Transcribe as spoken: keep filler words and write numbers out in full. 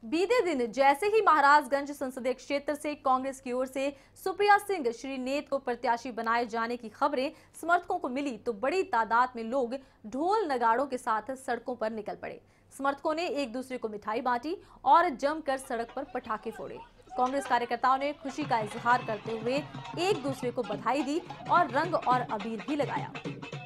बीते दिन जैसे ही महाराजगंज संसदीय क्षेत्र से कांग्रेस की ओर से सुप्रिया सिंह श्रीनेत को प्रत्याशी बनाए जाने की खबरें समर्थकों को मिली तो बड़ी तादाद में लोग ढोल नगाड़ों के साथ सड़कों पर निकल पड़े। समर्थकों ने एक दूसरे को मिठाई बांटी और जमकर सड़क पर पटाखे फोड़े। कांग्रेस कार्यकर्ताओं ने खुशी का इजहार करते हुए एक दूसरे को बधाई दी और रंग और अबीर भी लगाया।